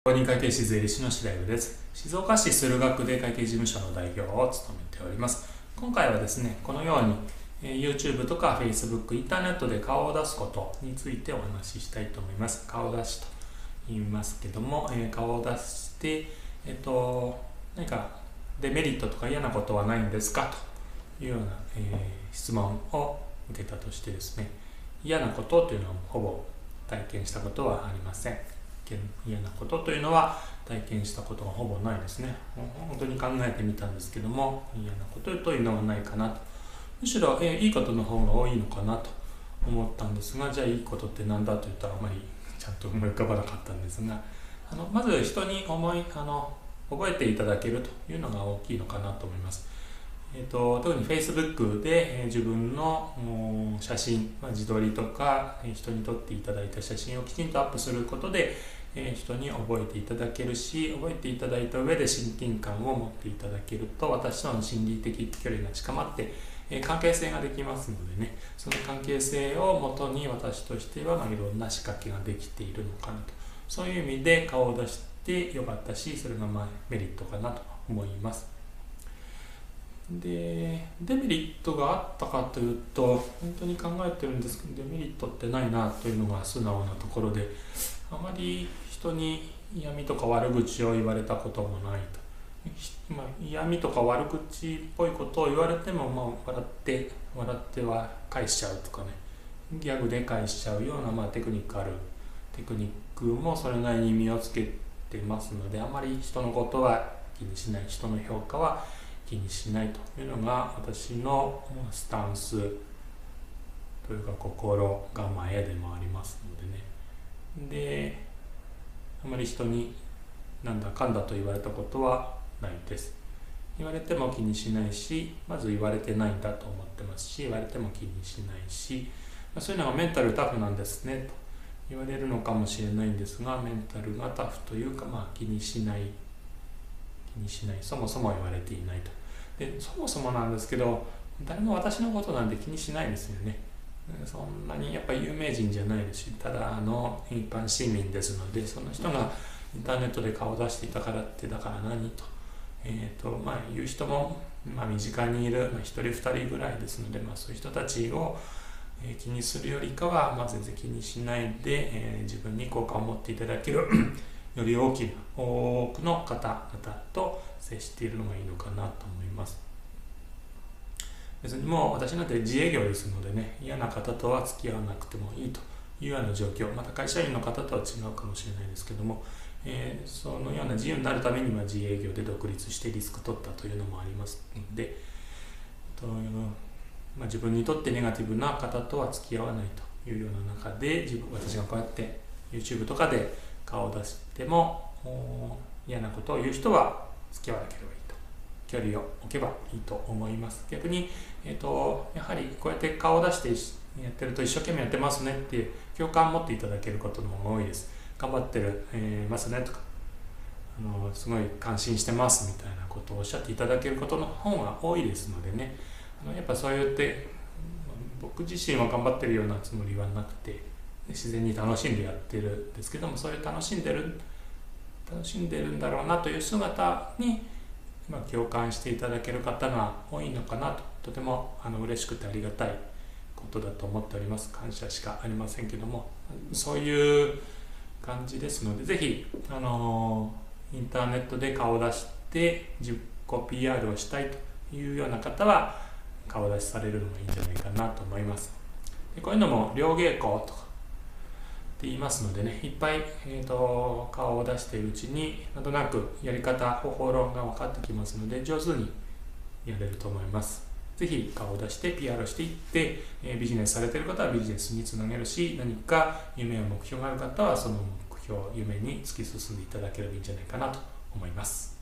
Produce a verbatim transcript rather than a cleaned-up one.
公認会計士税理士の白井です。静岡市駿河区で会計事務所の代表を務めております。今回はですね、このように、えー、YouTube とか Facebook、インターネットで顔を出すことについてお話ししたいと思います。顔出しと言いますけども、えー、顔を出して、えっと、何かデメリットとか嫌なことはないんですかというような、えー、質問を受けたとしてですね、嫌なことというのはほぼ体験したことはありません。嫌なことというのは体験したことがほぼないですね。本当に考えてみたんですけども、嫌なことというのはないかなと。むしろ、えー、いいことの方が多いのかなと思ったんですが、じゃあいいことって何だと言ったらあまりちゃんと思い浮かばなかったんですが、あのまず人に思いあの覚えていただけるというのが大きいのかなと思います。えー、と特に Facebook で、えー、自分の写真、まあ、自撮りとか、えー、人に撮っていただいた写真をきちんとアップすることで、えー、人に覚えていただけるし、覚えていただいた上で親近感を持っていただけると、私との心理的距離が近まって、えー、関係性ができますのでね、その関係性をもとに私としては、まあ、いろんな仕掛けができているのかなと。そういう意味で顔を出してよかったし、それがまあメリットかなと思います。でデメリットがあったかというと、本当に考えてるんですけど、デメリットってないなというのが素直なところで、あまり人に嫌味とか悪口を言われたこともないと。まあ、嫌味とか悪口っぽいことを言われても、まあ、笑って笑っては返しちゃうとかね、ギャグで返しちゃうような、まあ、テクニックあるテクニックもそれなりに身をつけてますので、あまり人のことは気にしない、人の評価は気にしないというのが私のスタンスというか心構えでもありますのでね。で、あまり人になんだかんだと言われたことはないです。言われても気にしないし、まず言われてないんだと思ってますし、言われても気にしないし、そういうのがメンタルタフなんですねと言われるのかもしれないんですが、メンタルがタフというか、まあ気にしない気にしない、そもそも言われていないと。でそもそもなんですけど、誰も私のことなんて気にしないですよね。そんなにやっぱり有名人じゃないですし、ただあの一般市民ですので、その人がインターネットで顔を出していたからってだから何と、えーとまあ、言う人も、まあ、身近にいる、まあ、ひとりふたりぐらいですので、まあ、そういう人たちを、えー、気にするよりかは、まあ、全然気にしないで、えー、自分に効果を持っていただけるより大きな多くの方々と接しているのがいいのかなと思います。別にもう私なんて自営業ですのでね、嫌な方とは付き合わなくてもいいというような状況、また会社員の方とは違うかもしれないですけども、えー、そのような自由になるためには自営業で独立してリスク取ったというのもありますので、とまあ、自分にとってネガティブな方とは付き合わないというような中で、自分私がこうやって YouTube とかで顔を出しても嫌なことを言う人は付き合わなければいいと、距離を置けばいいと思います。逆に、えーと、やはりこうやって顔を出してやってると一生懸命やってますねっていう共感を持っていただけることの方が多いです。頑張ってる、えー、ますねとか、あのすごい感心してますみたいなことをおっしゃっていただけることの方が多いですのでね、あのやっぱそうやって僕自身は頑張ってるようなつもりはなくて、自然に楽しんでやってるんですけども、そういう楽しんでる楽しんでるんだろうなという姿に、まあ、共感していただける方が多いのかなと、とてもあの嬉しくてありがたいことだと思っております。感謝しかありませんけども、そういう感じですので、ぜひあのインターネットで顔を出して自己 ピーアール をしたいというような方は顔出しされるのがいいんじゃないかなと思います。でこういうのも両稽古とかって言いますのでね、いっぱい、えーと、顔を出しているうちになんとなくやり方、方法論が分かってきますので、上手にやれると思います。ぜひ顔を出して ピーアール をしていって、えー、ビジネスされている方はビジネスにつなげるし、何か夢や目標がある方はその目標、夢に突き進んでいただければいいんじゃないかなと思います。